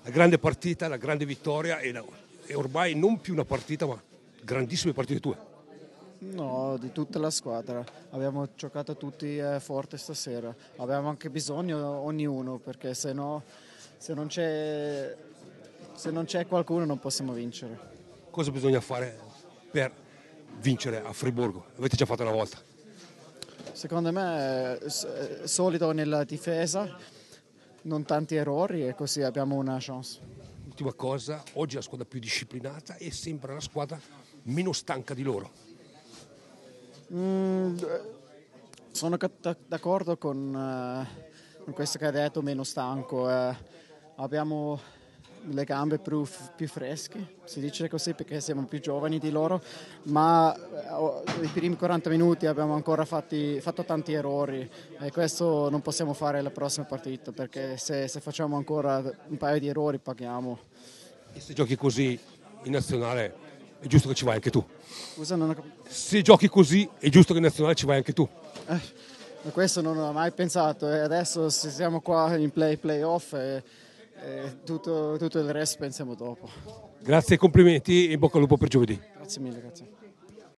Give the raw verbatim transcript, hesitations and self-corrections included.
la grande partita, la grande vittoria e, la, e ormai non più una partita ma grandissime partite tue. No, di tutta la squadra. Abbiamo giocato tutti eh, forte stasera. Abbiamo anche bisogno ognuno perché se no, se non c'è, se non c'è qualcuno non possiamo vincere. Cosa bisogna fare per vincere a Friburgo? L'avete già fatto una volta. Secondo me è solido nella difesa, non tanti errori e così abbiamo una chance. Ultima cosa, oggi è la squadra più disciplinata e sembra la squadra meno stanca di loro. Mm, sono d'accordo con, uh, con questo che hai detto, meno stanco. Uh, abbiamo le gambe più, più fresche, si dice così perché siamo più giovani di loro, ma uh, i primi quaranta minuti abbiamo ancora fatti, fatto tanti errori e questo non possiamo fare la prossima partita perché se, se facciamo ancora un paio di errori paghiamo. E se giochi così in nazionale è giusto che ci vai anche tu. Scusa, non ho capito. Se giochi così è giusto che in nazionale ci vai anche tu. Eh, questo non ho mai pensato e adesso se siamo qua in play playoff e, e tutto, tutto il resto pensiamo dopo. Grazie e complimenti e in bocca al lupo per giovedì. Grazie mille, grazie.